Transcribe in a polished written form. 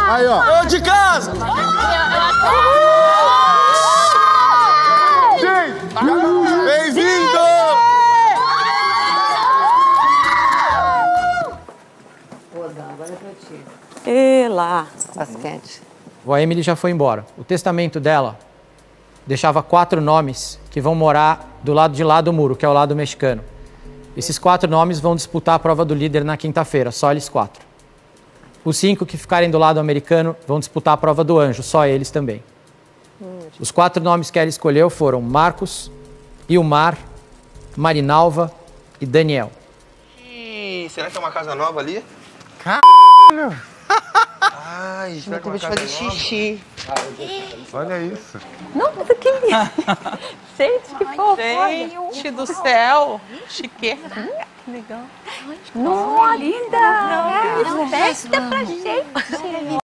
Aí, ó. Ô, de casa! Bem-vindo! E lá, basquete. A Emily já foi embora. O testamento dela deixava 4 nomes que vão morar do lado de lá do muro, que é o lado mexicano. Esses 4 nomes vão disputar a prova do líder na quinta-feira, só eles 4. Os 5 que ficarem do lado americano vão disputar a prova do anjo, só eles também. Os 4 nomes que ela escolheu foram Marcos, Ilmar, Marinalva e Daniel. Será que é uma casa nova ali? Caralho! Ai, será que é uma casa nova? Xixi. Olha isso. Não, mas que gente, que fofo. Gente do céu. Chique. Que legal. Não, linda. Não, festa pra gente.